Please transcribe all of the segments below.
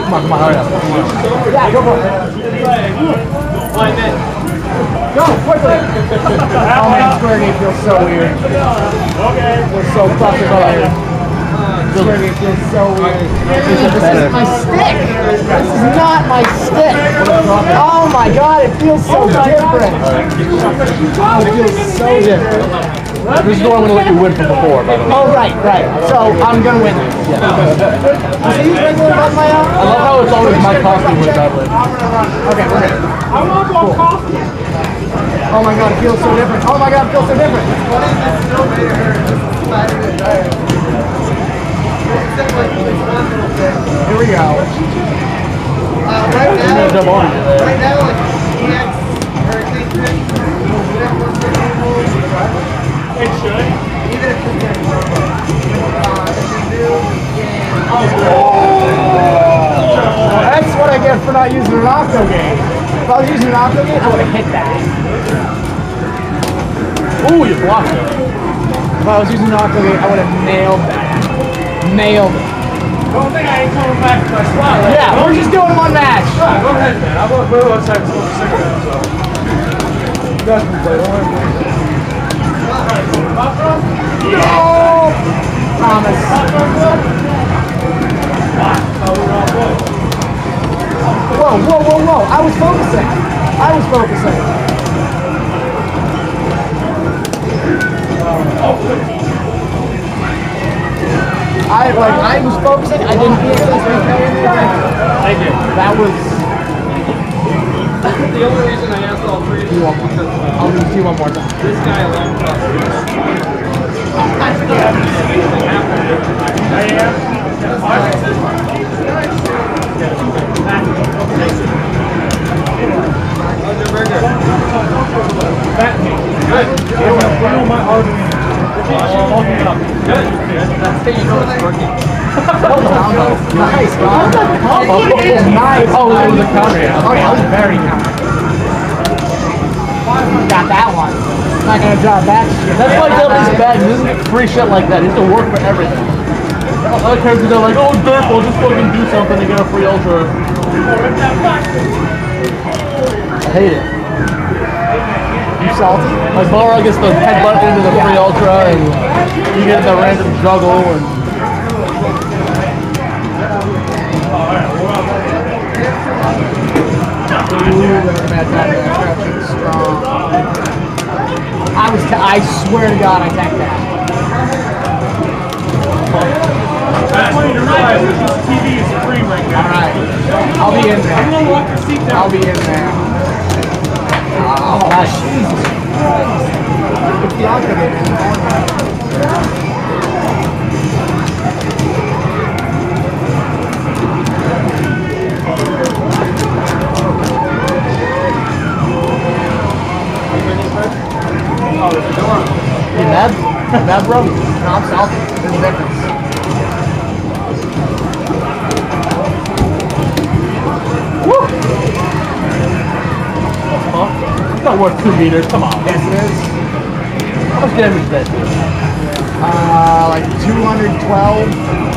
come on, hurry up. Yeah, go for it. 5 minutes. Go, quickly! Oh man, square game feels so weird. Okay. Feels so fucking weird. Square game feels so weird. This is my stick! This is not my stick! Oh my god, it feels so different! It feels so different. This is the one I'm going to let you win from before, by the way. Oh, right. So I'm going to win this. Yeah. I love how it's always my costume with Dudley. Okay, we're good. I want more coffee. Oh my god, it feels so different. Oh my god, it feels so different. Here we go. Right now, like, hurricane pitch. It should. Even if we get That's what I get for not using an octo game. If I was using an octo game, I would have hit that. Ooh, you blocked it. If I was using an octo game, I would have nailed that. Nailed it. Don't think I ain't coming back to my spot. Right? Yeah, we're just doing one match. Alright, go ahead, man. I'm going to go outside and smoke a cigarette, so. You guys can play. Don't worry. No! Thomas. Whoa. I was focusing. I was focusing. I didn't get this. Thank you. That was... The only reason I asked all three is because I'll do one more time. this guy alone How's your burger? Good. That's how you know it's working. Nice, God. Nice. Oh, it was a counter. Oh, yeah, it was very counter. Got that one. Not gonna drop that shit. That's why Dudley's bad. He doesn't get free shit like that. He has to work for everything. Other characters are like, oh, dirt, we'll just fucking do something to get a free ultra. I hate it. You salty? Like, Balrog gets the headbutt into the free ultra, and you get the random juggle, and... I swear to God, I tanked that. I want you to realize that this TV is free right now. Alright. I'll be in there. Everyone walk your seat down. I'll be in there. Oh, Jesus Christ. You mad? Mad, bro? No, I'm salty. There's a difference. Woo! It's not worth 2 meters, come on. Yes, it is. How much damage is that? Like 212.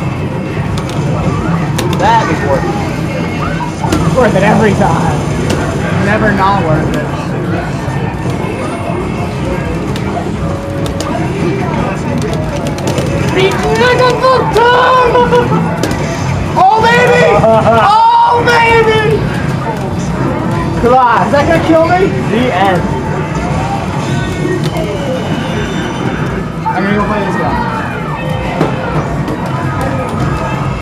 That is worth it. It's worth it every time. Never not worth it. Oh baby! Oh baby! Come on, is that gonna kill me? The end. I'm gonna go play this guy.